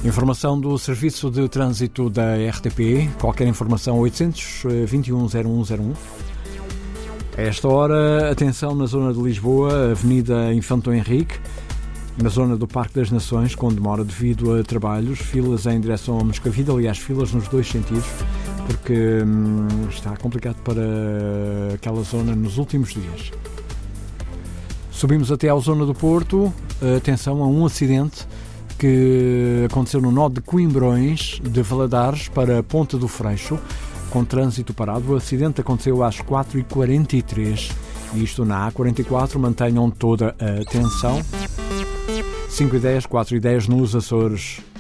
Informação do Serviço de Trânsito da RTP. Qualquer informação 821-0101. A esta hora, atenção na zona de Lisboa, Avenida Infante Henrique, na zona do Parque das Nações, com demora devido a trabalhos, filas em direção a Moscavide, aliás, filas nos dois sentidos, porque está complicado para aquela zona nos últimos dias. Subimos até à zona do Porto, atenção a um acidente que aconteceu no nó de Coimbrões, de Valadares para Ponta do Freixo, com trânsito parado. O acidente aconteceu às 4h43, isto na A44, mantenham toda a atenção. 5h10, 4h10 nos Açores.